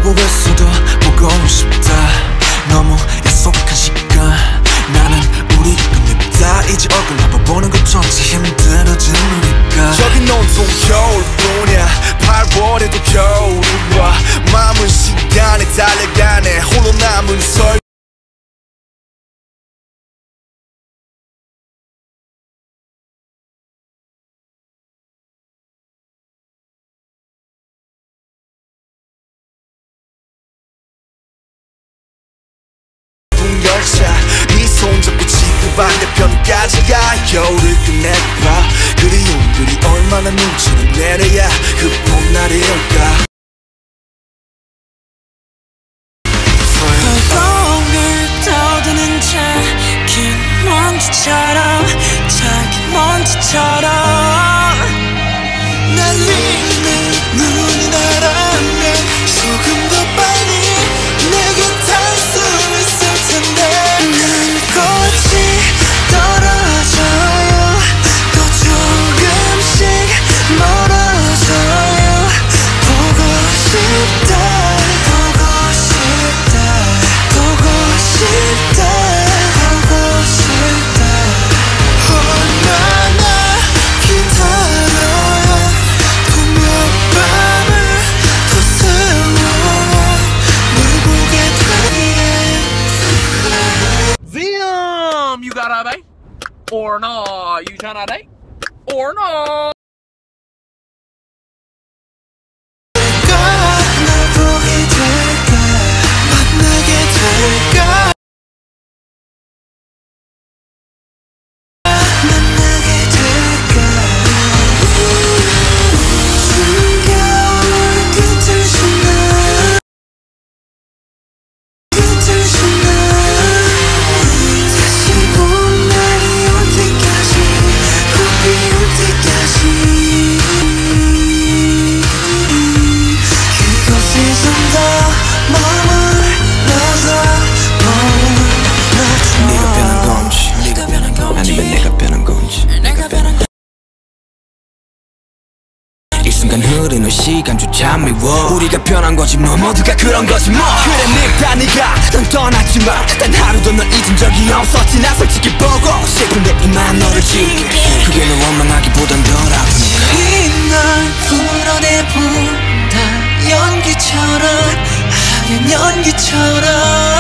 보고 있어도 보고 싶다. 너무 약속한 시간 나는 우리 끝냈다. 이제 얼굴 한번 보는 것조차 힘들어진 우리가. 저긴 온통 겨울뿐이야. 8월에도 겨울이 와. 마음은 시간에 달려가네. 홀로 남은 설 네 손잡고 지구 반대편까지 가. 겨울을 끝내봐. 그리움들이 얼마나 눈치를 내려야 그 봄날이 올까. 덩을 떠드는 작은 먼지처럼 작은 먼지처럼 날리는 눈이 나라면 조금 더 빨리 내게 닿을 수 있을 텐데. 난 꽃이 떨어져요. 또 조금씩 멀어져요. 보고 싶다 보고 싶다 보고 싶다 보고 싶다. 얼마나 기다려야 또 몇 밤을 더 세워 널 보게 되기에. Zim, you got a date? Or no? You tryna date? Or no? 날 보게 될까 만나게 될까 만나게 될까. 숨겨올 끝을 신나 끝을 신나. 다시 봄날이 올 때까지 봄이 올 때까지 그곳에 좀 더 머물러서 네가 변한 건지 아니면 내가 변한 건지. 이 순간 흐르는 시간조차 미워. 우리가 변한 거지 뭐. 모두가 그런 거지 뭐. 그래 늙다 네가 넌 떠났지만 단 하루도 널 잊은 적이 없었지. 나 솔직히 보고 싶은데 이만 너를 지울게. 그게 널 원망하기보단 덜 아프니까. 이날 풀어내본다. 연기처럼 하얀 연기처럼